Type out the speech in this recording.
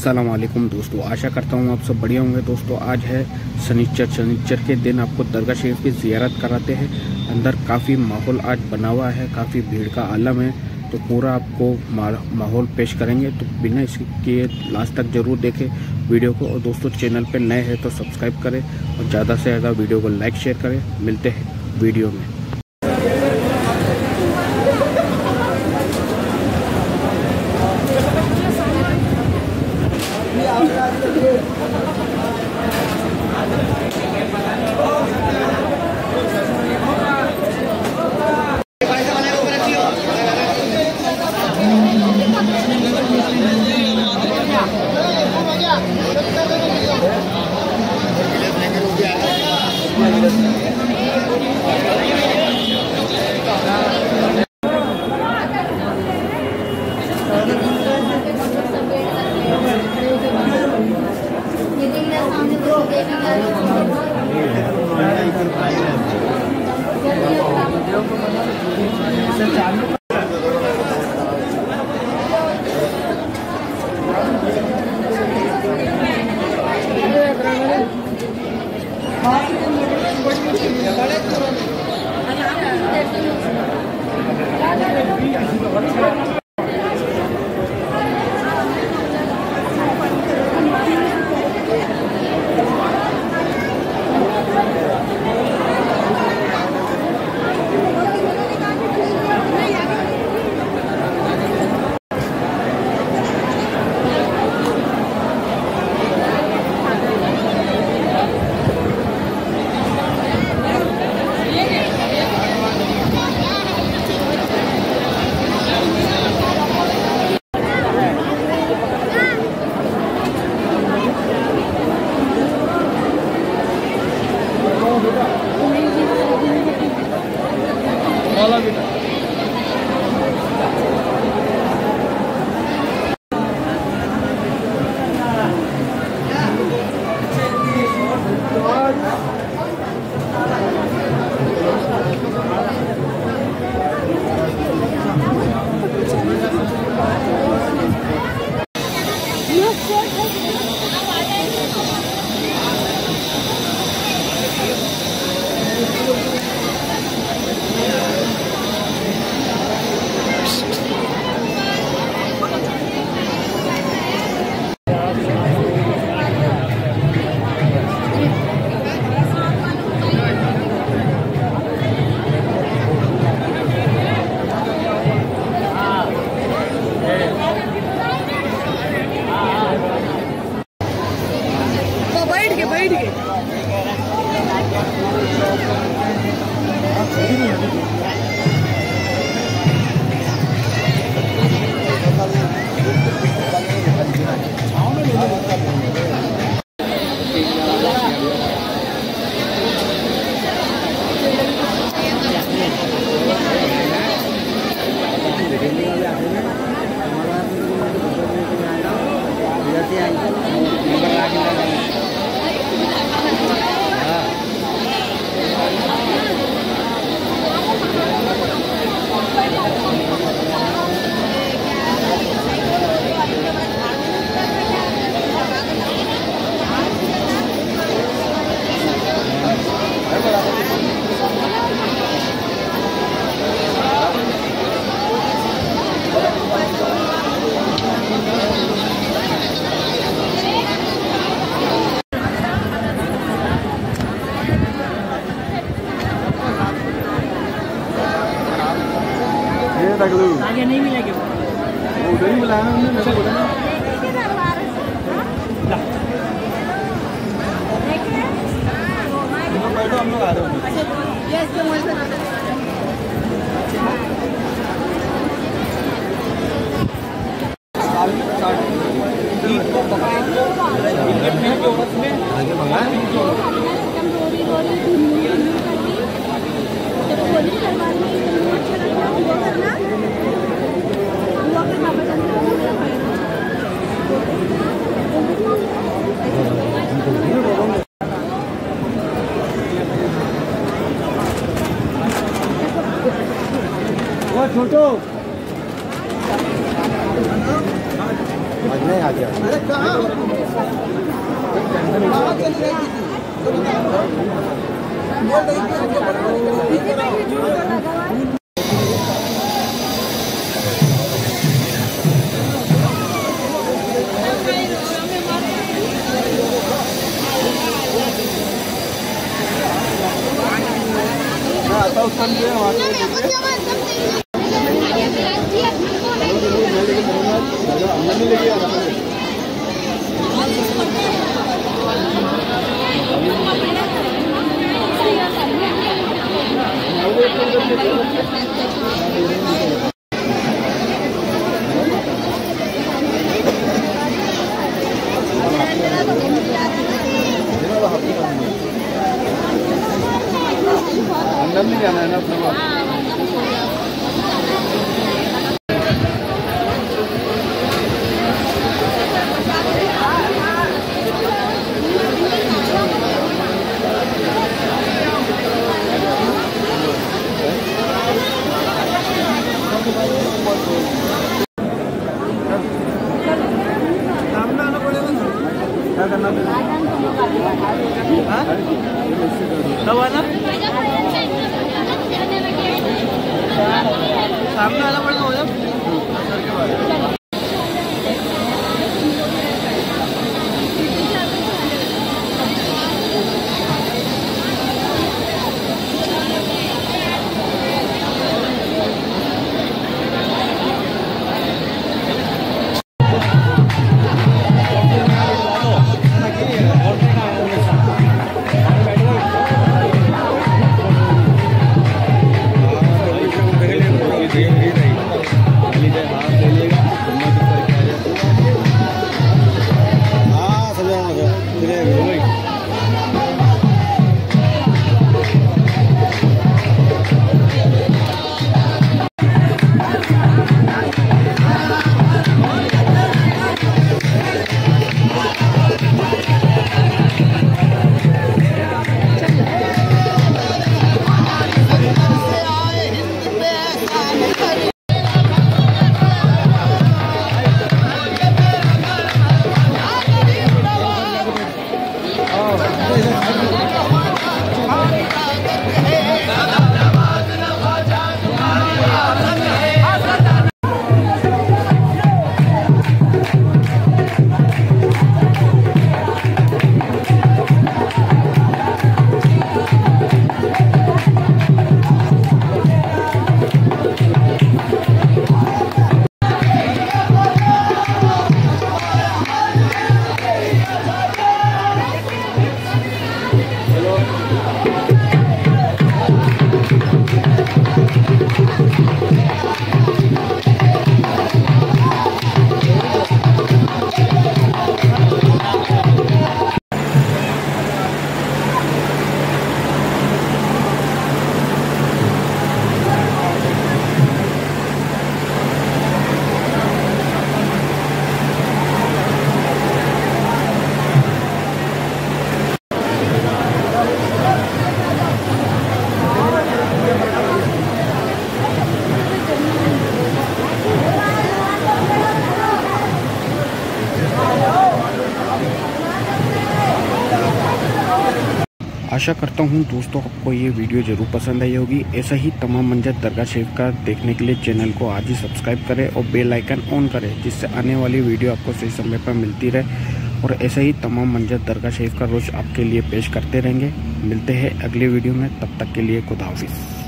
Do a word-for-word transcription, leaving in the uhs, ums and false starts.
अस्सलाम वालेकुम दोस्तों, आशा करता हूँ आप सब बढ़िया होंगे। दोस्तों आज है शनिचर शनिचर के दिन आपको दरगाह शरीफ की ज़ियारत कराते हैं। अंदर काफ़ी माहौल आज बना हुआ है, काफ़ी भीड़ का आलम है, तो पूरा आपको माहौल पेश करेंगे। तो बिना इसके लास्ट तक ज़रूर देखें वीडियो को। और दोस्तों चैनल पर नए हैं तो सब्सक्राइब करें और ज़्यादा से ज़्यादा वीडियो को लाइक शेयर करें। मिलते हैं वीडियो में। आगे नहीं मिलेगी, वो उधर ही बुलाया हमने, मेरे को बोला ना। बैठो, हम लोग आ रहे छोटो आ गया। आता उसका नहीं है वहाँ अंदर नहीं जाना है ना अपने पास। क्या करना कब आना सामने आना पड़ेगा हो जाए। आशा करता हूँ दोस्तों आपको ये वीडियो ज़रूर पसंद आई होगी। ऐसा ही तमाम मंजर दरगाह शरीफ का देखने के लिए चैनल को आज ही सब्सक्राइब करें और बेल आइकन ऑन करें, जिससे आने वाली वीडियो आपको सही समय पर मिलती रहे। और ऐसा ही तमाम मंजर दरगाह शरीफ का रोज़ आपके लिए पेश करते रहेंगे। मिलते हैं अगले वीडियो में, तब तक के लिए खुदा हाफिज़।